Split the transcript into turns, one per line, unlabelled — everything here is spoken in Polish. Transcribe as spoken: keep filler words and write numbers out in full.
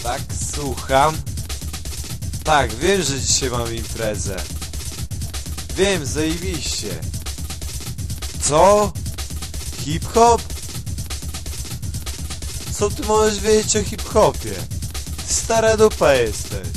Tak, słucham. Tak, wiem, że dzisiaj mam imprezę. Wiem, zajebiście. Co? Hip-hop? Co ty możesz wiedzieć o hip-hopie? Stara dupa jesteś.